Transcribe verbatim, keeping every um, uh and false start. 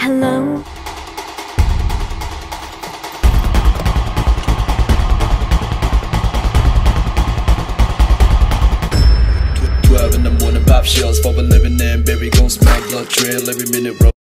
Hello? Twelve in the morning, pop shells for a living in. Baby gon' smell blood trail every minute.